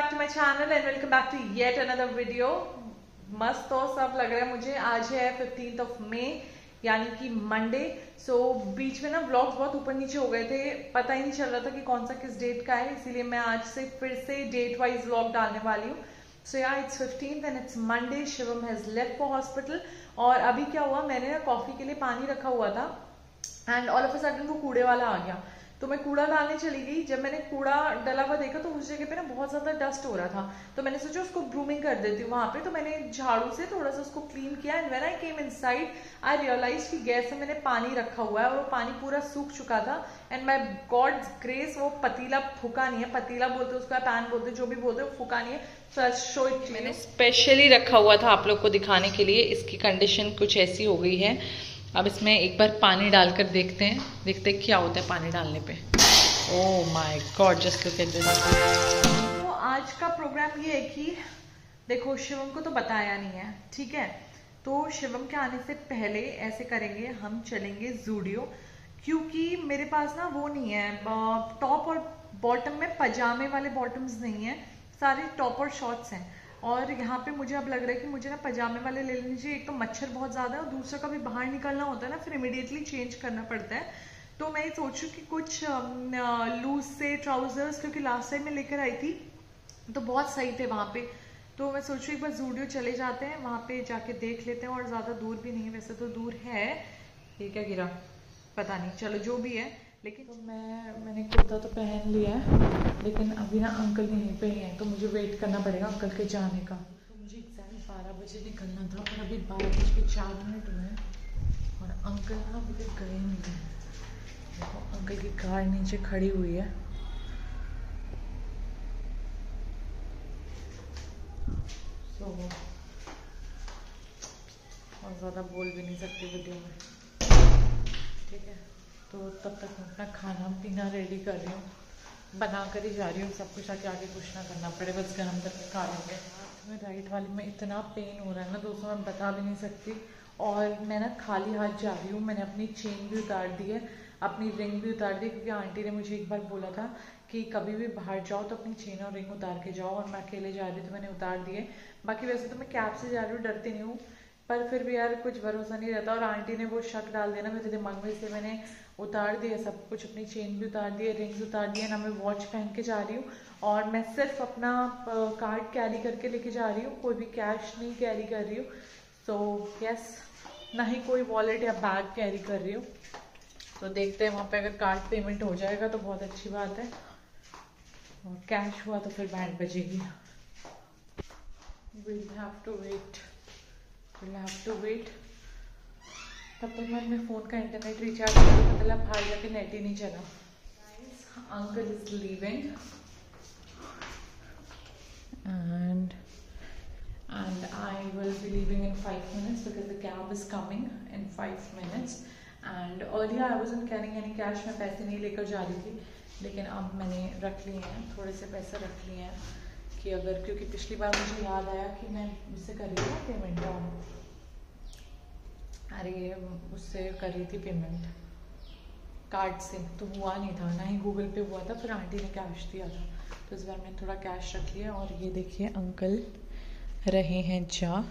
Back to my channel and welcome back to yet another video. मस्त तो सब लग रहा है मुझे। आज है 15 मई यानी कि मंडे। सो बीच में ना व्लॉग्स बहुत ऊपर नीचे हो गए थे, पता ही नहीं चल रहा था कि कौन सा किस डेट का है, इसीलिए मैं आज से फिर से डेट वाइज व्लॉग डालने वाली हूँ। So ya it's 15th and it's Monday. Shivam has left for hospital. और अभी क्या हुआ, मैंने ना कॉफी के लिए पानी रखा हुआ था and all of a sudden वो कूड़े वाला आ गया, तो मैं कूड़ा डालने चली गई। जब मैंने कूड़ा डला हुआ देखा तो उस जगह पे ना बहुत ज्यादा डस्ट हो रहा था, तो मैंने सोचा उसको ब्रूमिंग कर देती हूँ वहां पे। तो मैंने झाड़ू से थोड़ा सा उसको क्लीन किया and when I came inside I realize कि गैस में मैंने पानी रखा हुआ है और वो पानी पूरा सूख चुका था। एंड माय गॉड्स ग्रेस वो पतीला फूका नहीं है, पतीला बोलते उसका, पैन बोलते, जो भी बोलते, वो फूका नहीं है। So I show it. मैंने स्पेशली रखा हुआ था आप लोग को दिखाने के लिए। इसकी कंडीशन कुछ ऐसी हो गई है। अब इसमें एक बार पानी डालकर देखते हैं क्या होता है पानी डालने पे। Oh my god, just look at this. तो आज का प्रोग्राम ये है कि देखो, शिवम को तो बताया नहीं है, ठीक है। तो शिवम के आने से पहले ऐसे करेंगे, हम चलेंगे ज़ूडियो, क्योंकि मेरे पास ना वो नहीं है, टॉप और बॉटम में पजामे वाले बॉटम्स नहीं है, सारे टॉप और शॉर्ट्स हैं। और यहाँ पे मुझे अब लग रहा है कि मुझे ना पजामे वाले ले लेने चाहिए। एक तो मच्छर बहुत ज्यादा है और दूसरा कभी बाहर निकलना होता है ना, फिर इमीडिएटली चेंज करना पड़ता है। तो मैं सोचूं कि कुछ लूज से ट्राउजर्स, क्योंकि लास्ट टाइम मैं लेकर आई थी तो बहुत सही थे वहां पे। तो मैं सोचूं एक बार ज़ूडियो चले जाते हैं, वहां पे जाके देख लेते हैं। और ज्यादा दूर भी नहीं है, वैसे तो दूर है, ये क्या गिरा पता नहीं, चलो जो भी है। लेकिन तो मैंने कुर्ता तो पहन लिया है, लेकिन अभी ना अंकल यहीं पे ही हैं, तो मुझे वेट करना पड़ेगा अंकल के जाने का। तो मुझे एग्जैक्ट 12 बजे निकलना था, पर अभी 12:04 हुए हैं और अंकल ना अभी तक गए नहीं हैं। देखो अंकल की कार नीचे खड़ी हुई है। तो और ज़्यादा बोल भी नहीं सकती वीडियो में, ठीक है। तो तब तक मैं अपना खाना पीना रेडी कर रही हूँ, बना कर ही जा रही हूँ सब कुछ, ताकि आगे कुछ ना करना पड़े, बस गरम करके खा लेंगे। हाथ में राइट वाली में इतना पेन हो रहा है ना दोस्तों, मैं बता भी नहीं सकती। और मैं ना खाली हाथ जा रही हूँ। मैंने अपनी चेन भी उतार दी है, अपनी रिंग भी उतार दी, क्योंकि आंटी ने मुझे एक बार बोला था कि कभी भी बाहर जाओ तो अपनी चेन और रिंग उतार के जाओ, और मैं अकेले जा रही हूँ तो मैंने उतार दिए। बाकी वैसे तो मैं कैब से जा रही हूँ, डरती नहीं हूँ, पर फिर भी यार कुछ भरोसा नहीं रहता। और आंटी ने वो शक डाल दिया ना मेरे दिमाग में, इसलिए मैंने उतार दिया सब कुछ, अपनी चेन भी उतार दी है, रिंग्स उतार दिए ना, मैं वॉच पहन के जा रही हूँ। और मैं सिर्फ अपना कार्ड कैरी करके लेके जा रही हूँ, कोई भी कैश नहीं कैरी कर रही हूँ। सो यस, ना ही कोई वॉलेट या बैग कैरी कर रही हूँ। तो देखते हैं वहाँ पे, अगर कार्ड पेमेंट हो जाएगा तो बहुत अच्छी बात है, और कैश हुआ तो फिर बैंड बजेगी। We'll have to wait। तब तक मैं अपने फ़ोन का इंटरनेट रिचार्ज कर दूँ, मतलब बाहर जाके नेट ही नहीं चला। Uncle is leaving and I will be leaving in 5 minutes because the cab is coming in 5 minutes and earlier I wasn't carrying any cash। मैं पैसे नहीं लेकर जा रही थी, लेकिन अब मैंने रख लिए हैं, थोड़े से पैसे रख लिए हैं कि अगर, क्योंकि पिछली बार मुझे याद आया कि मैं उससे कर रही थी पेमेंट, अरे उससे कर रही थी पेमेंट कार्ड से, तो हुआ नहीं था, ना ही गूगल पे हुआ था, फिर आंटी ने कैश दिया था, तो इस बार मैंने थोड़ा कैश रख लिया। और ये देखिए अंकल रहे हैं जा,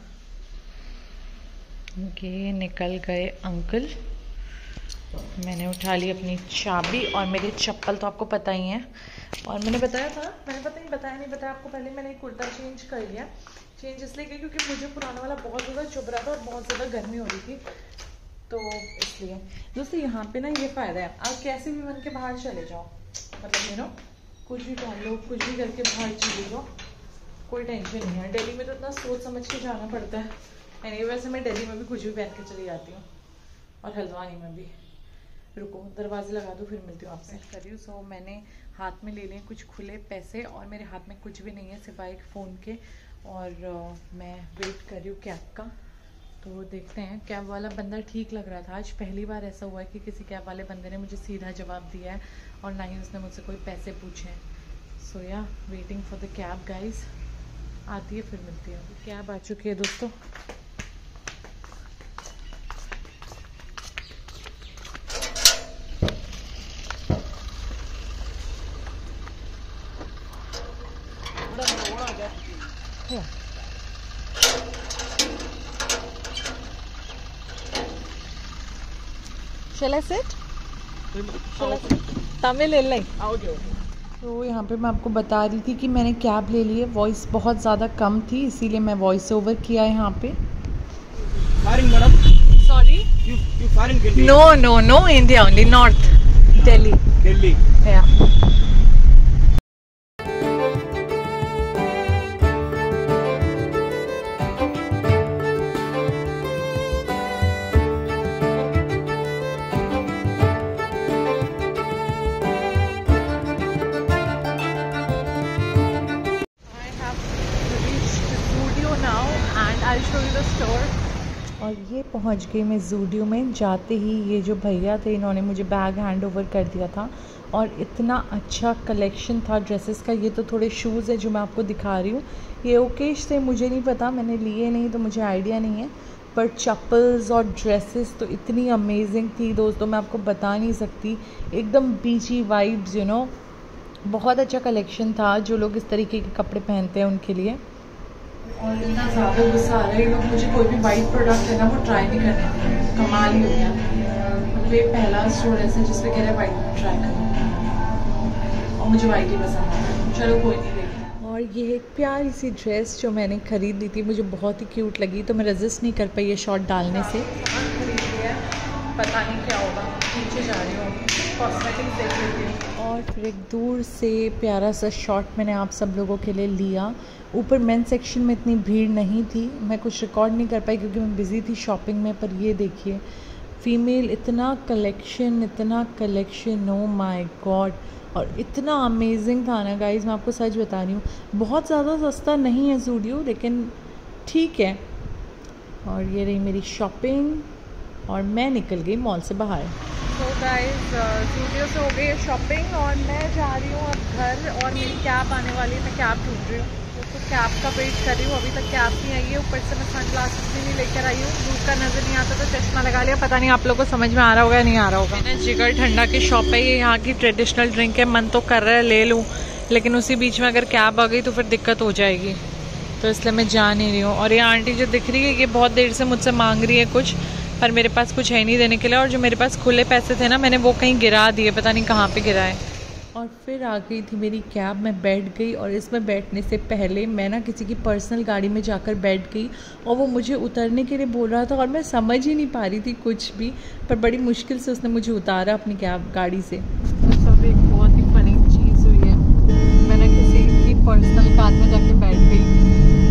ये निकल गए अंकल। मैंने उठा ली अपनी चाबी और मेरी चप्पल तो आपको पता ही है। और मैंने बताया था, मैंने पता नहीं बताया आपको पहले, मैंने कुर्ता चेंज कर लिया। चेंज इसलिए किया क्योंकि मुझे पुराना वाला बहुत ज़्यादा चुभ रहा था और बहुत ज़्यादा गर्मी हो रही थी, तो इसलिए। दोस्तों यहाँ पे ना ये फ़ायदा है, आप कैसे भी मन के बाहर चले जाओ, मतलब कुछ भी पहन लो, कुछ भी करके बाहर चले जाओ, कोई टेंशन नहीं है। दिल्ली में तो इतना सोच समझ के जाना पड़ता है। एनीवे वैसे मैं दिल्ली में भी कुछ भी पहन के चली जाती हूँ, और हल्द्वानी में भी। रुको दरवाजे लगा दो, फिर मिलती हूँ आपसे। कर रही हूँ। सो मैंने हाथ में ले लिए कुछ खुले पैसे, और मेरे हाथ में कुछ भी नहीं है सिवाय एक फ़ोन के, और मैं वेट कर रही हूँ कैब का। तो देखते हैं, कैब वाला बंदा ठीक लग रहा था। आज पहली बार ऐसा हुआ है कि किसी कैब वाले बंदे ने मुझे सीधा जवाब दिया है, और ना ही उसने मुझसे कोई पैसे पूछे हैं। So ya waiting for the cab guys, आती है फिर मिलती है। कैब आ चुकी है दोस्तों। Yeah. Shall I sit? Tamil तो यहाँ पे मैं आपको बता रही थी कि मैंने कैब ले ली है। वॉइस बहुत ज़्यादा कम थी, इसीलिए मैं वॉइस ओवर किया है यहाँ पे। Sorry, no India only, north Delhi. या और ये पहुंच गई मैं ज़ूडियो में। जाते ही ये जो भैया थे इन्होंने मुझे बैग हैंड ओवर कर दिया था और इतना अच्छा कलेक्शन था ड्रेसेस का। ये तो थोड़े शूज़ है जो मैं आपको दिखा रही हूँ, ये ओकेश थे, मुझे नहीं पता, मैंने लिए नहीं तो मुझे आइडिया नहीं है। पर चप्पल्स और ड्रेसेस तो इतनी अमेजिंग थी दोस्तों, मैं आपको बता नहीं सकती। एकदम बीची वाइब्स, यू नो, बहुत अच्छा कलेक्शन था। जो लोग इस तरीके के कपड़े पहनते हैं उनके लिए। और इतना ज़्यादा गुस्सा आ रहा है, लोग मुझे कोई भी वाइट प्रोडक्ट है ना वो ट्राई नहीं करना। कमाल ही हो गया, मतलब ये पहला स्टोर ऐसा जिस पे कह रहे हैं वाइट ट्राई करना, और मुझे वाइट ही पसंद है। चलो कोई नहीं, देखते। और ये एक प्यारी सी ड्रेस जो मैंने ख़रीद ली थी, मुझे बहुत ही क्यूट लगी, तो मैं रेजिस्ट नहीं कर पाई ये शॉर्ट डालने से। खरीद लिया, पता नहीं क्या होगा, नीचे जा रही हूँ, कॉस्मेटिक्स देख लेती हूँ। और फिर एक दूर से प्यारा सा शॉट मैंने आप सब लोगों के लिए लिया। ऊपर मेन सेक्शन में इतनी भीड़ नहीं थी, मैं कुछ रिकॉर्ड नहीं कर पाई क्योंकि मैं बिज़ी थी शॉपिंग में। पर ये देखिए फ़ीमेल, इतना कलेक्शन, ओ माय गॉड, और इतना अमेजिंग था ना गाइज़, मैं आपको सच बता रही हूँ। बहुत ज़्यादा सस्ता नहीं है ज़ूडियो, लेकिन ठीक है। और ये रही मेरी शॉपिंग और मैं निकल गई मॉल से बाहर। तो गाइस ज़ूडियो से हो गई है शॉपिंग और मैं जा रही हूँ अब घर, और मेरी कैब आने वाली है, मैं कैब ढूंढ रही हूँ, तो कैब का वेट कर रही हूँ। अभी तक कैब नहीं आई है, ऊपर से मैं सन ग्लासेस भी नहीं लेकर आई हूँ, धूप का नज़र नहीं आता तो चश्मा लगा लिया। पता नहीं आप लोगों को समझ में आ रहा होगा या नहीं आ रहा होगा। मैंने जिगर ठंडा की शॉप है, ये यहाँ की ट्रेडिशनल ड्रिंक है, मन तो कर रहा है ले लूँ, लेकिन उसी बीच में अगर कैब आ गई तो फिर दिक्कत हो जाएगी, तो इसलिए मैं जा नहीं रही हूँ। और ये आंटी जो दिख रही है ये बहुत देर से मुझसे मांग रही है कुछ, पर मेरे पास कुछ है नहीं देने के लिए, और जो मेरे पास खुले पैसे थे ना मैंने वो कहीं गिरा दिए, पता नहीं कहाँ पे गिराए। और फिर आ गई थी मेरी कैब, मैं बैठ गई, और इसमें बैठने से पहले मैं ना किसी की पर्सनल गाड़ी में जाकर बैठ गई, और वो मुझे उतरने के लिए बोल रहा था और मैं समझ ही नहीं पा रही थी कुछ भी, पर बड़ी मुश्किल से उसने मुझे उतारा अपनी कैब गाड़ी से। तो सब एक बहुत ही फनी चीज़ हुई है, मैंने किसी की पर्सनल कार में जाके बैठ गई।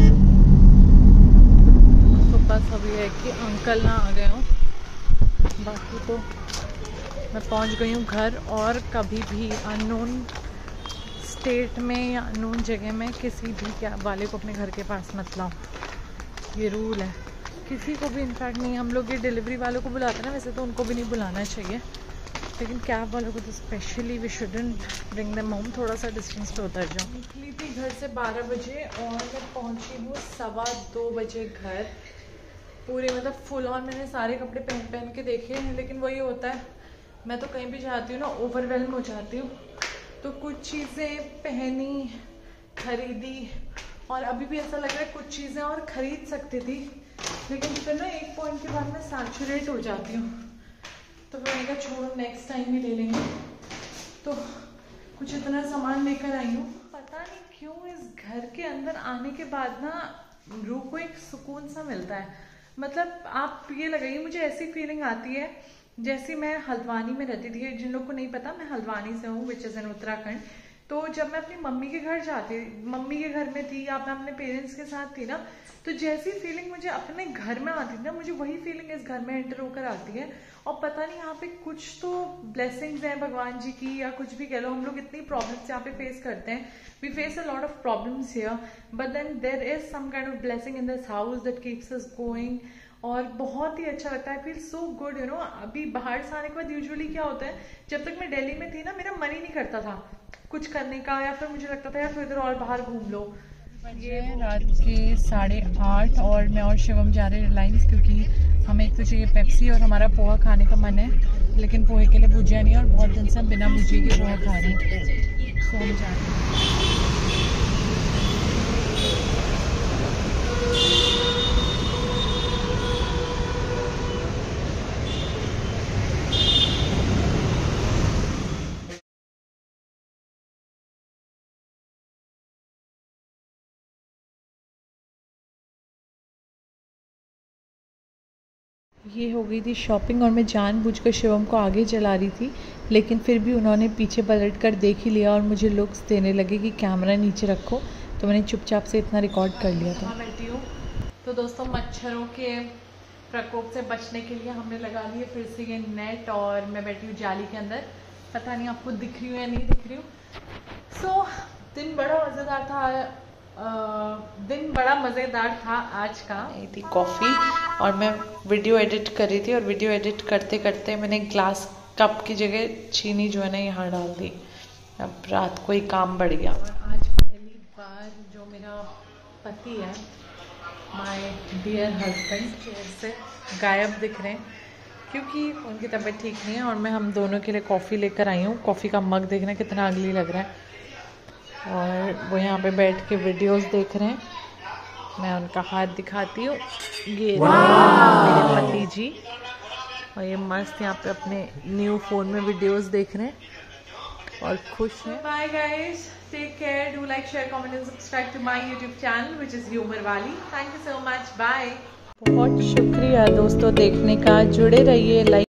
तो बस अभी है कि अंकल ना आ गए हों, बाकी तो मैं पहुंच गई हूँ घर। और कभी भी अननोन स्टेट में या अननोन जगह में किसी भी कैब वाले को अपने घर के पास मत लाओ, ये रूल है। किसी को भी इनफैक्ट नहीं, हम लोग ये डिलीवरी वालों को बुलाते हैं ना, वैसे तो उनको भी नहीं बुलाना चाहिए, लेकिन कैब वालों को तो specially we shouldn't bring them home. थोड़ा सा डिस्टेंस पे उतर जाओ। निकली थी घर से 12 बजे और मैं पहुँची हूँ 2:15 बजे घर। पूरे मतलब फुल ऑन मैंने सारे कपड़े पहन के देखे हैं, लेकिन वही होता है, मैं तो कहीं भी जाती हूँ ना ओवरवेल्म हो जाती हूँ। तो कुछ चीज़ें पहनी, खरीदी, और अभी भी ऐसा लग रहा है कुछ चीज़ें और ख़रीद सकती थी, लेकिन फिर ना एक पॉइंट के बाद मैं सैचुरेट हो जाती हूँ, तो फिर मैंने कहा छोड़ो नेक्स्ट टाइम ही ले लेंगे। तो कुछ इतना सामान लेकर आई हूँ। पता नहीं क्यों इस घर के अंदर आने के बाद ना रूह को एक सुकून सा मिलता है। मतलब आप ये लगाइए, मुझे ऐसी फीलिंग आती है जैसे मैं हल्द्वानी में रहती थी। जिन लोग को नहीं पता, मैं हल्द्वानी से हूँ, विच इज़ इन उत्तराखंड। तो जब मैं अपनी मम्मी के घर जाती, मम्मी के घर में थी या मैं अपने पेरेंट्स के साथ थी ना, तो जैसी फीलिंग मुझे अपने घर में आती थी ना, मुझे वही फीलिंग इस घर में एंटर होकर आती है। और पता नहीं यहाँ पे कुछ तो ब्लेसिंग्स हैं भगवान जी की, या कुछ भी कह लो। हम लोग इतनी प्रॉब्लम्स यहाँ पे फेस करते हैं, we face a lot of problems here, but then there is some kind of blessing in this house that keeps us going. और बहुत ही अच्छा लगता है, feel so good, you know. अभी बाहर से आने के बाद यूजुअली क्या होता है, जब तक मैं दिल्ली में थी ना, मेरा मन ही नहीं करता था कुछ करने का, या फिर मुझे लगता था यार थोड़ी देर और बाहर घूम लो। ये रात के 8:30 और मैं और शिवम जा रहे हैं रिलायंस, क्योंकि हमें एक तो चाहिए पेप्सी और हमारा पोहा खाने का मन है, लेकिन पोहे के लिए भुजिया नहीं है, और बहुत दिन से हम बिना भुजिए के पोहा खा रहे हैं, सो हम जा रहे हैं। ये हो गई थी शॉपिंग और मैं जानबूझकर शिवम को आगे चला रही थी, लेकिन फिर भी उन्होंने पीछे पलट कर देख ही लिया और मुझे लुक्स देने लगे कि कैमरा नीचे रखो, तो मैंने चुपचाप से इतना रिकॉर्ड कर लिया था। बैठी हूँ तो दोस्तों मच्छरों के प्रकोप से बचने के लिए हमने लगा लिए फिर से ये नेट और मैं बैठी हूँ जाली के अंदर। पता नहीं आपको दिख रही हूँ या नहीं दिख रही हूँ। सो दिन बड़ा मज़ेदार था। दिन बड़ा मज़ेदार था आज का। ये थी कॉफ़ी और मैं वीडियो एडिट कर रही थी और वीडियो एडिट करते करते मैंने ग्लास कप की जगह चीनी जो है ना यहाँ डाल दी। अब रात को ही काम बढ़ गया। आज पहली बार जो मेरा पति है, माय डियर हस्बैंड, चेयर से गायब दिख रहे हैं क्योंकि उनकी तबीयत ठीक नहीं है और मैं हम दोनों के लिए कॉफ़ी लेकर आई हूँ। कॉफ़ी का मग देखना कितना अगली लग रहा है और वो यहाँ पे बैठ के वीडियोस देख रहे हैं। मैं उनका हाथ दिखाती हूँ, ये मेरे पति जी, और ये मस्त यहाँ पे अपने न्यू फ़ोन में वीडियोस देख रहे हैं और खुश हैं। Bye guys, take care, do like, share, comment and subscribe to my YouTube channel which is humour वाली। Thank you so much, bye. बहुत शुक्रिया दोस्तों देखने का, जुड़े रहिए, लाइक